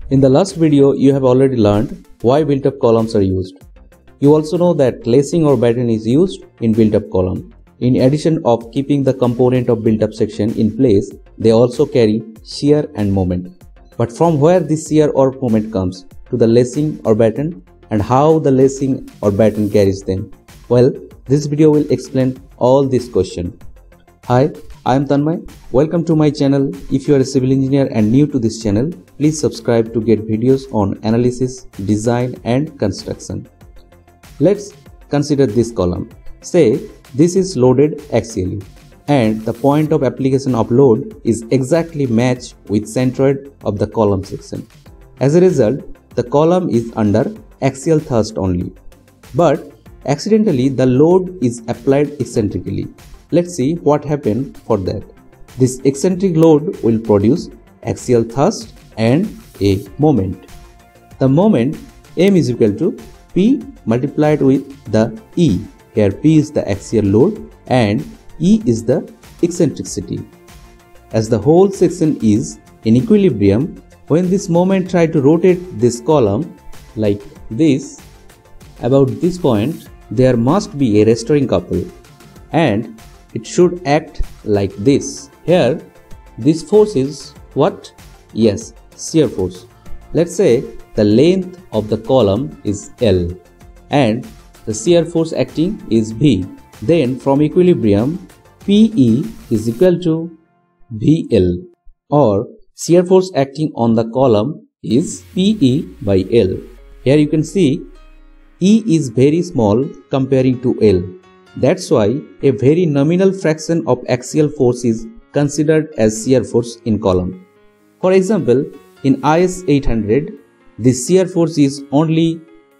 In the last video, you have already learned why built-up columns are used. You also know that lacing or batten is used in built-up column. In addition of keeping the component of built-up section in place, they also carry shear and moment. But from where this shear or moment comes to the lacing or batten, and how the lacing or batten carries them? Well, this video will explain all these questions. Hi, I am Tanmay. Welcome to my channel. If you are a civil engineer and new to this channel, please subscribe to get videos on analysis, design and construction. Let's consider this column. Say this is loaded axially and the point of application of load is exactly matched with centroid of the column section. As a result, the column is under axial thrust only. But accidentally the load is applied eccentrically. Let's see what happened for that. This eccentric load will produce axial thrust and a moment. The moment M is equal to P multiplied with the E. Here P is the axial load and E is the eccentricity. As the whole section is in equilibrium, when this moment try to rotate this column like this, about this point there must be a restoring couple and it should act like this. Here this force is what? Yes, shear force. Let's say the length of the column is L and the shear force acting is V. Then from equilibrium PE is equal to VL, or shear force acting on the column is PE by L. Here you can see E is very small comparing to L. That's why a very nominal fraction of axial force is considered as shear force in column. For example, in IS 800, the shear force is only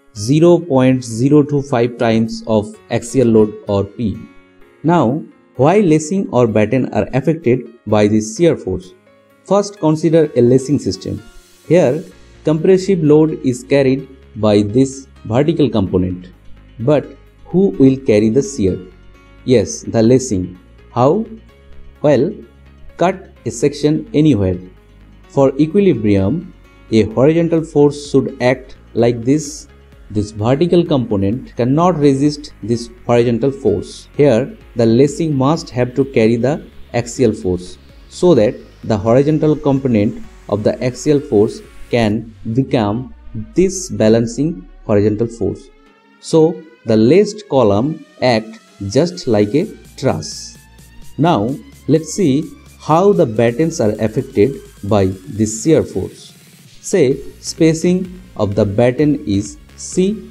0.025 times of axial load or P. Now, why lacing or batten are affected by this shear force? First, consider a lacing system. Here, compressive load is carried by this vertical component. But who will carry the shear? Yes, the lacing. How? Well, cut a section anywhere. For equilibrium, a horizontal force should act like this. This vertical component cannot resist this horizontal force. Here, the lacing must have to carry the axial force so that the horizontal component of the axial force can become this balancing horizontal force. So, the laced column acts just like a truss. Now, let's see how the battens are affected by this shear force. Say, spacing of the batten is C.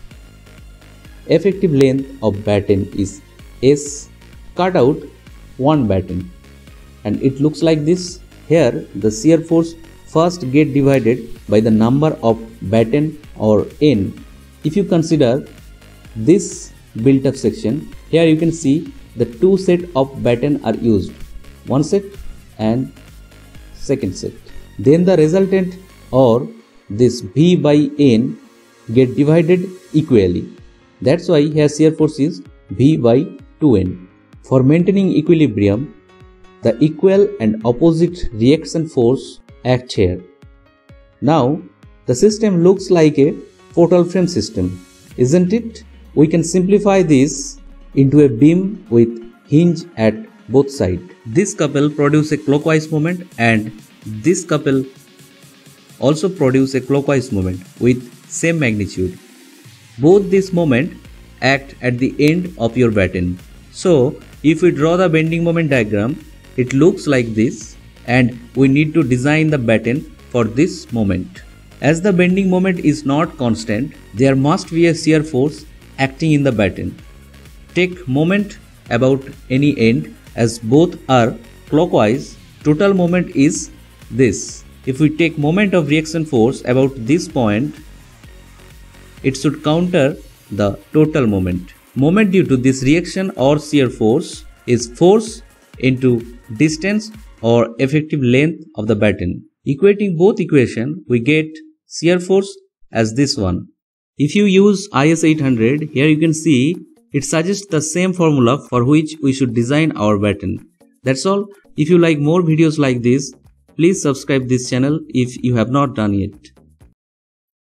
Effective length of batten is S. Cut out one batten. And it looks like this. Here, the shear force first get divided by the number of batten or N. If you consider this built-up section, here you can see the two set of batten are used, one set and second set. Then the resultant or this V by N get divided equally. That's why here shear force is V by 2N. For maintaining equilibrium, the equal and opposite reaction force act here. Now the system looks like a portal frame system, isn't it? We can simplify this into a beam with hinge at both sides. This couple produce a clockwise moment and this couple also produce a clockwise moment with same magnitude. Both these moments act at the end of your batten. So if we draw the bending moment diagram, it looks like this and we need to design the batten for this moment. As the bending moment is not constant, there must be a shear force acting in the batten. Take moment about any end, as both are clockwise, total moment is this. If we take moment of reaction force about this point, it should counter the total moment. Moment due to this reaction or shear force is force into distance or effective length of the batten. Equating both equations, we get shear force as this one. If you use IS 800, here you can see it suggests the same formula for which we should design our batten. That's all. If you like more videos like this, Please subscribe this channel if you have not done yet.